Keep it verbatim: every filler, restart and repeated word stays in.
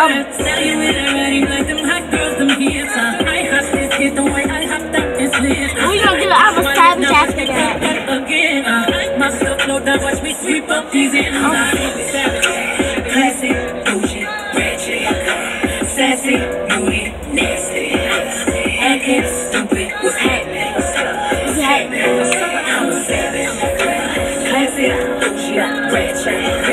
We gonna do almost five after that. Watch me sweep up these classy, bougie, ratchet, sassy, moody, nasty, acting stupid. What's happening? What's happening? I'm a savage. Classy, bougie, ratchet.